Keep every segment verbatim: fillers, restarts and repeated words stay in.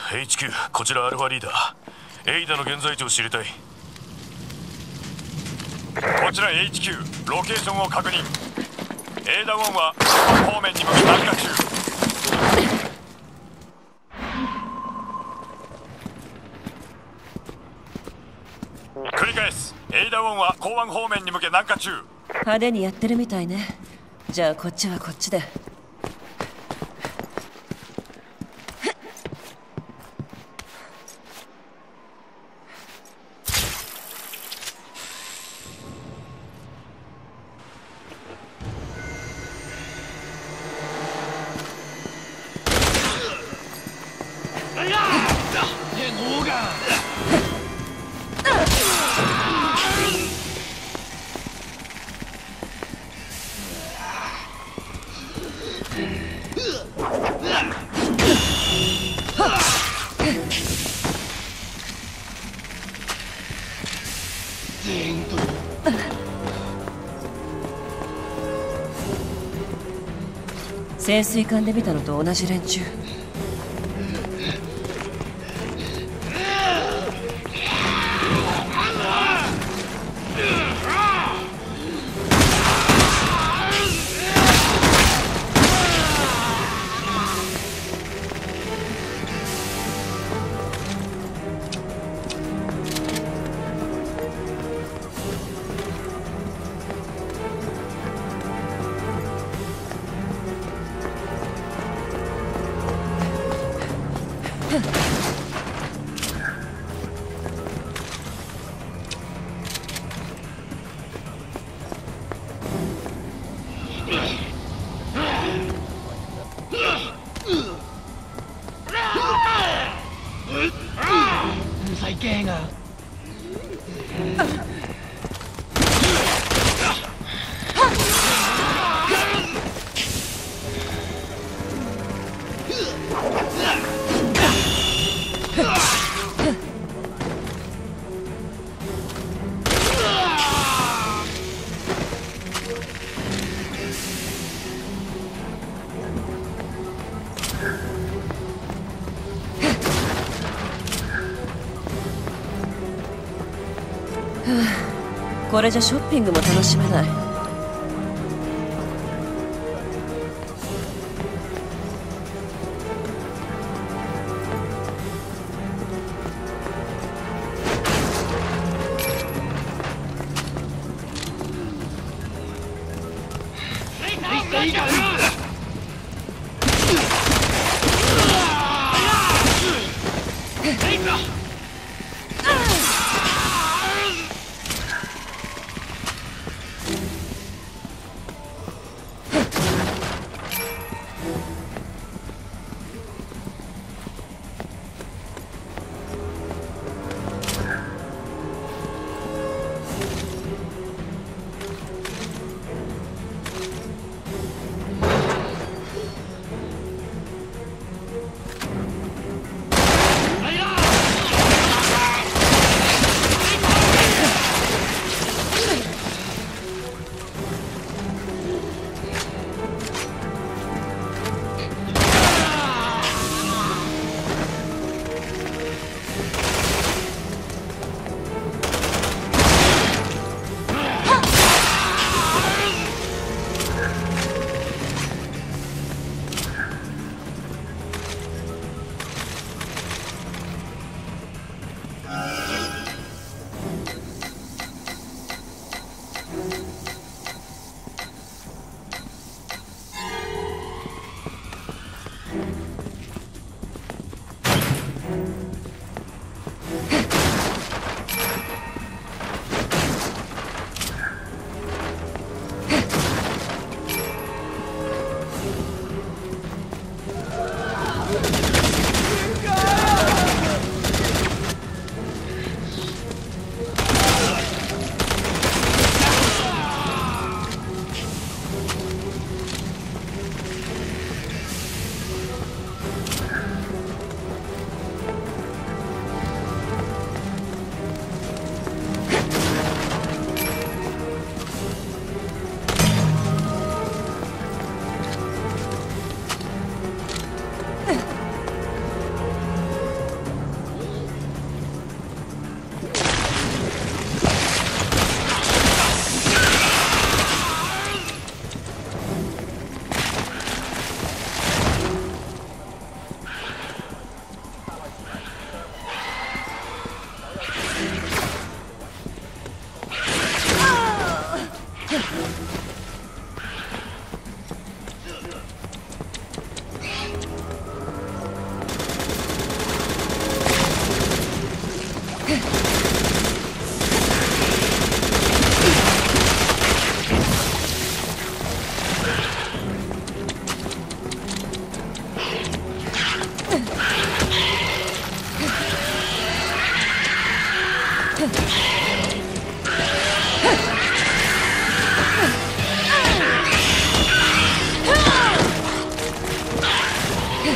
エイチキュー こちらアルファリーダー。エイダの現在地を知りたい。こちら エイチキュー ロケーションを確認。エイダワンは方面に向け南下中。繰り返す。エイダワンは港湾方面に向け南下中。 派手にやってるみたいね。じゃあこっちはこっちで。潜水艦で見たのと同じ連中。これじゃショッピングも楽しめない。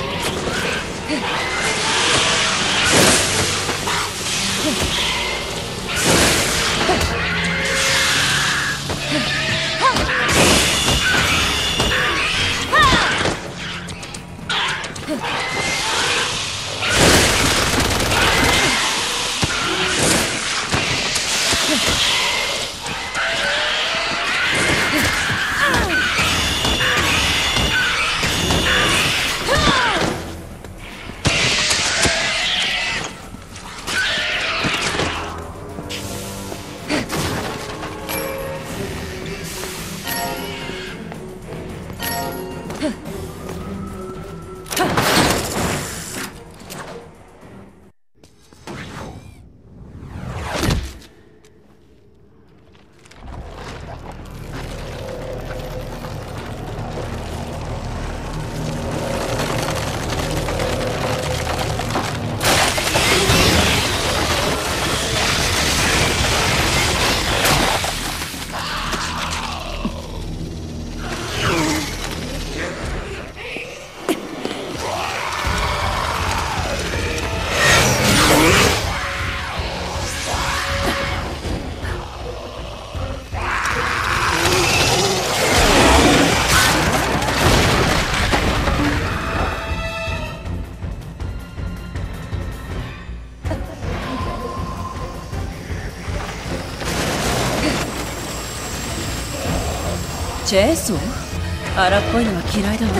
ジェイソン？荒っぽいのは嫌いだわ。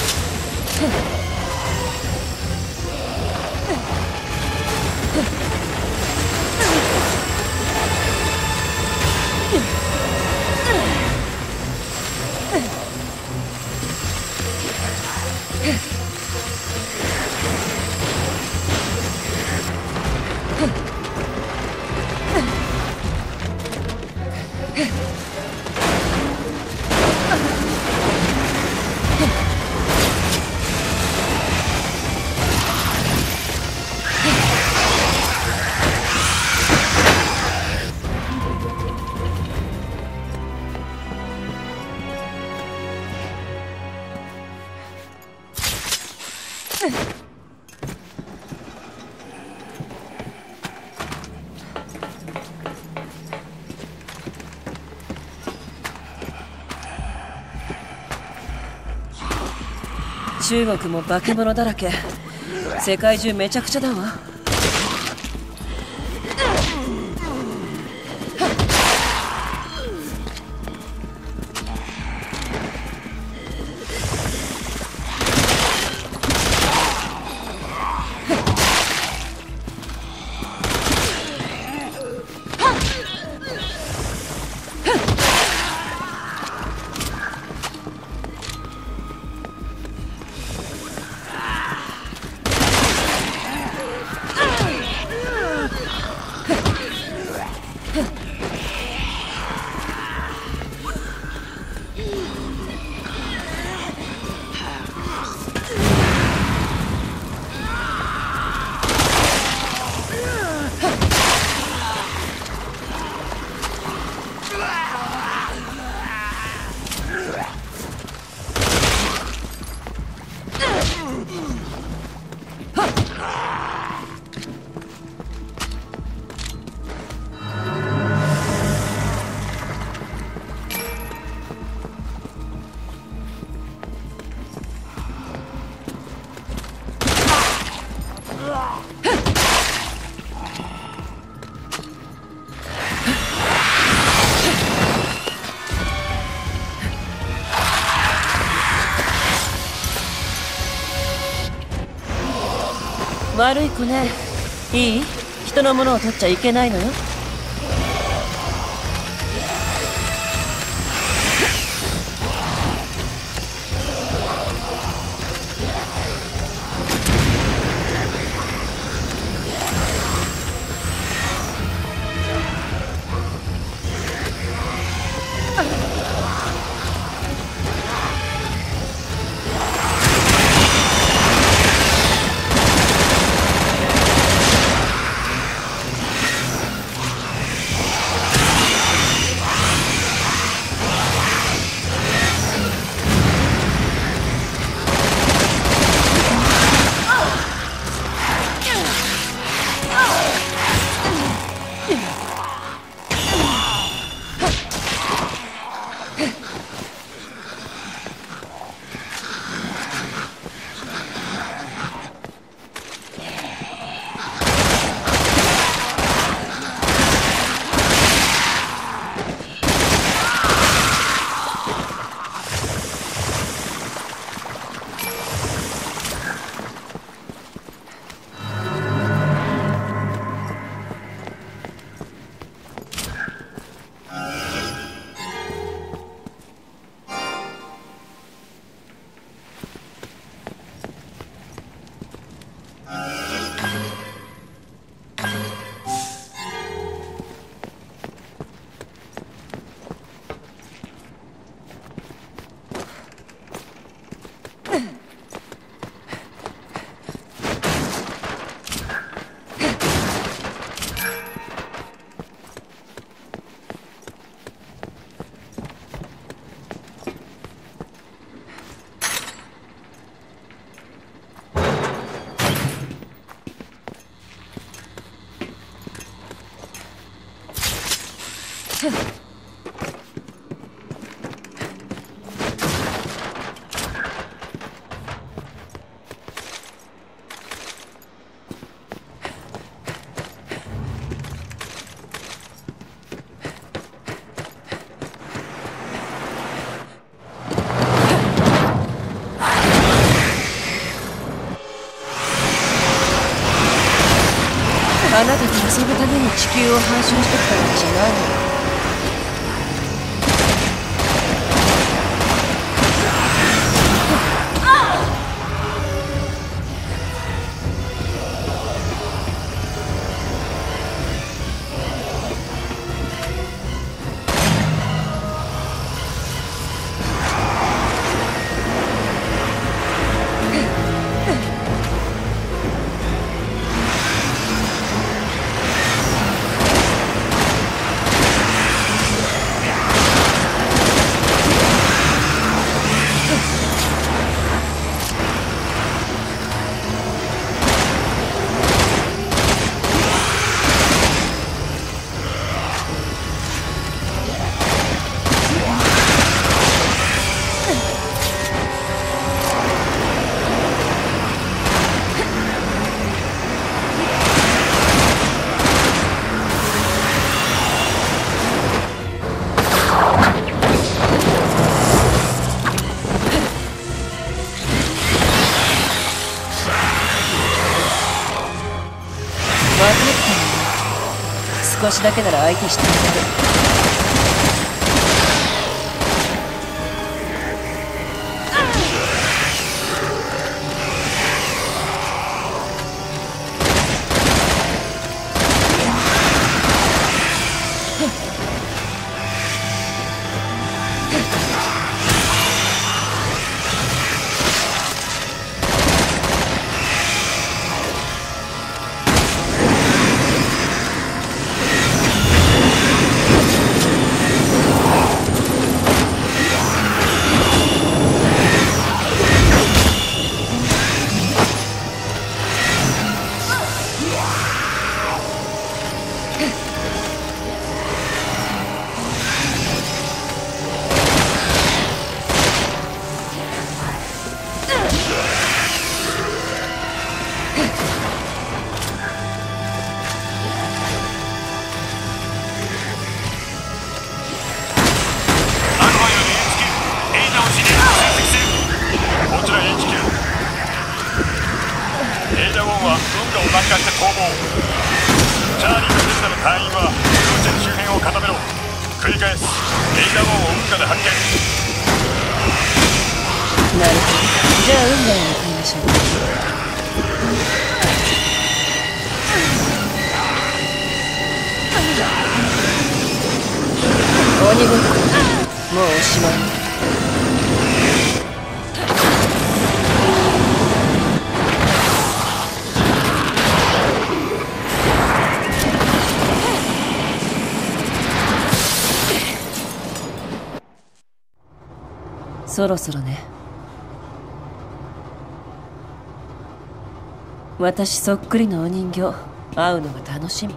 中国も化け物だらけ。世界中めちゃくちゃだわ。悪い子ね。いい？人のものを取っちゃいけないのよ。 あなたと遊ぶために地球を反襲してきたの違うの。少しだけなら相手してあげる。鬼ごっこもうおしまい。そろそろね。私そっくりのお人形会うのが楽しみ。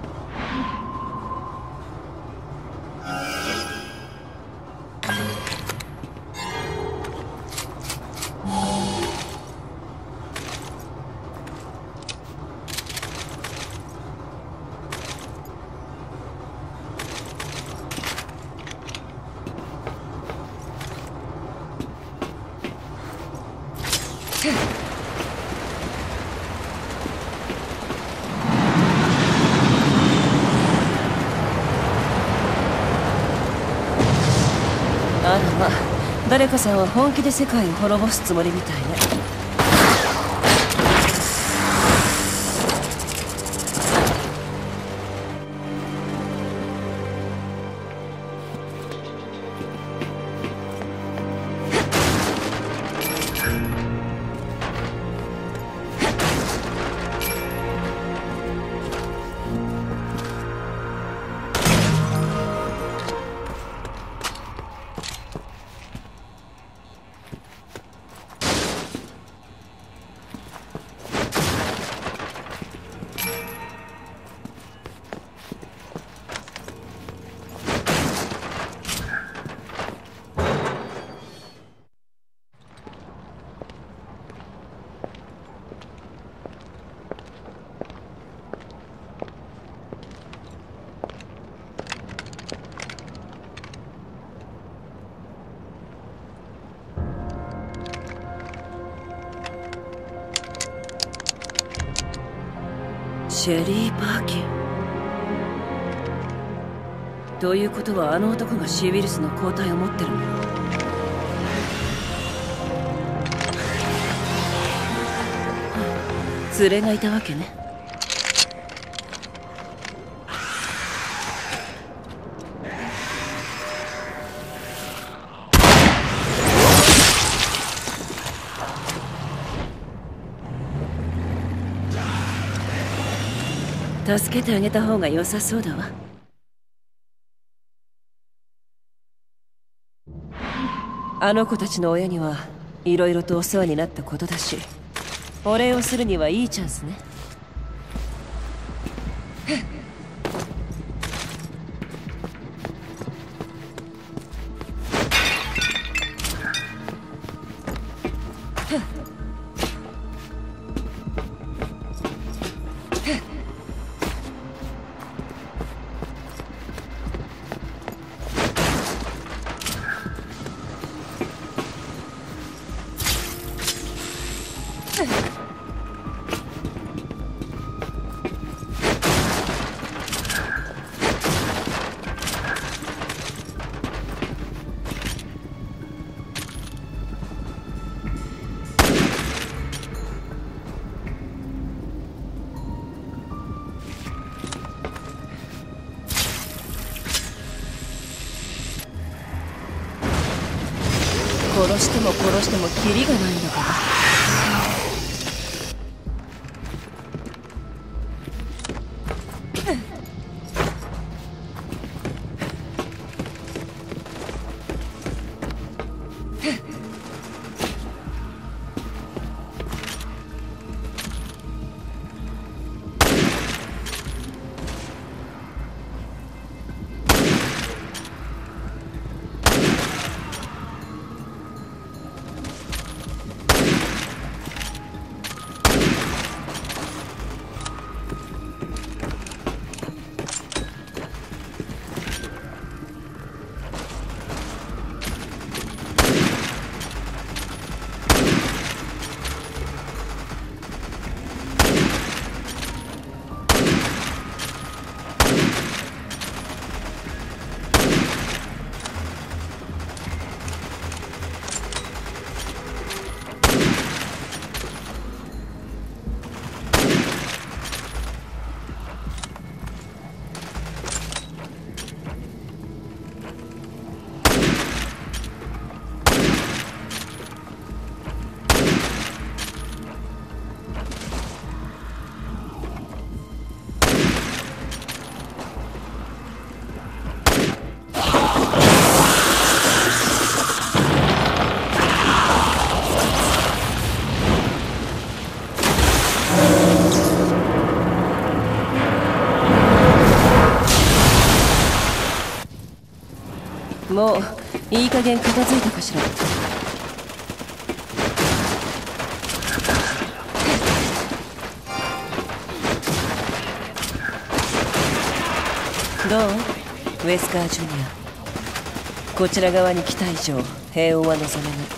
あらま、誰かさんは本気で世界を滅ぼすつもりみたいね。 シェリー・パーキン。ということはあの男がシーウィルスの抗体を持ってるの？連れがいたわけね。助けてあげた方が良さそうだわ。あの子たちの親にはいろいろとお世話になったことだし、お礼をするにはいいチャンスね。殺しても殺してもキリがないんだから。もういい加減片付いたかしら。どうウェスカージュニア。こちら側に来た以上平穏は望めない。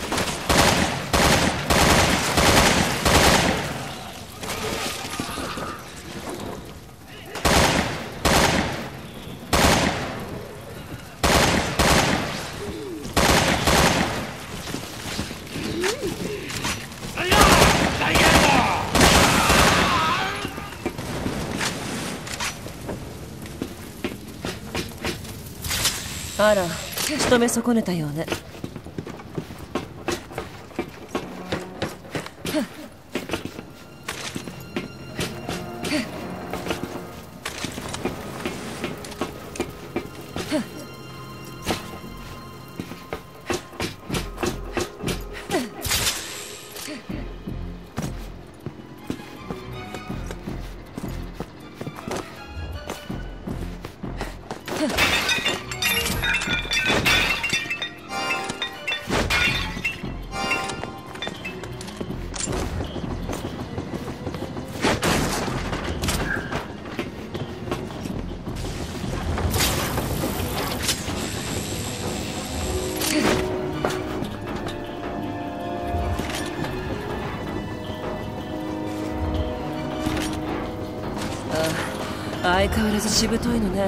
あら、仕留め損ねたようね。 ああ、相変わらずしぶといのね。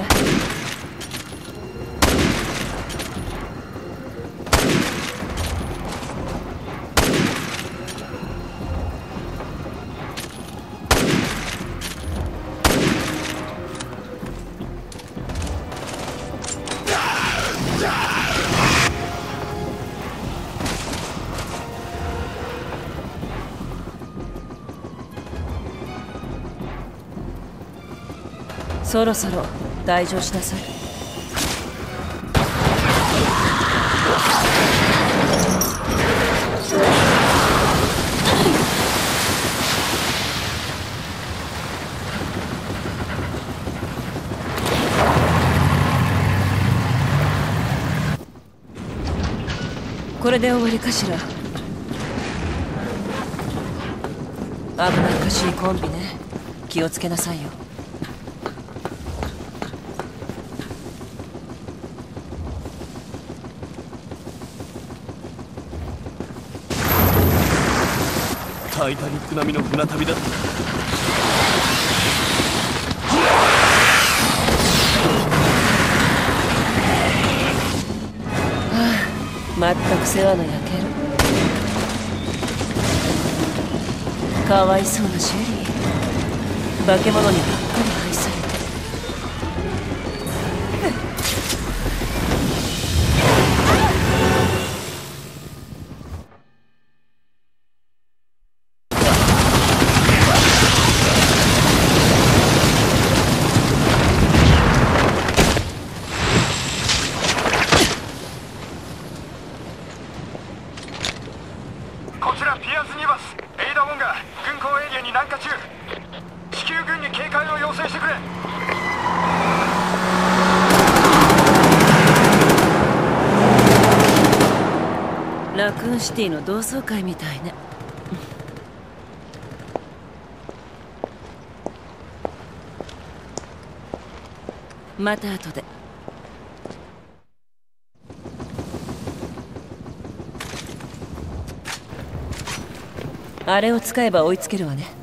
そろそろ退場しなさい。これで終わりかしら。危なっかしいコンビね。気をつけなさいよ。 タイタニック並みの船旅だった。 まったく世話の焼ける。かわいそうなシェリー、化け物にばっかり愛されて。 こちらピアーズにバス、エイダ・ウォンが軍港エリアに南下中。地球軍に警戒を要請してくれ。 ラクーンシティの同窓会みたいね。また後で。あれを使えば追いつけるわね。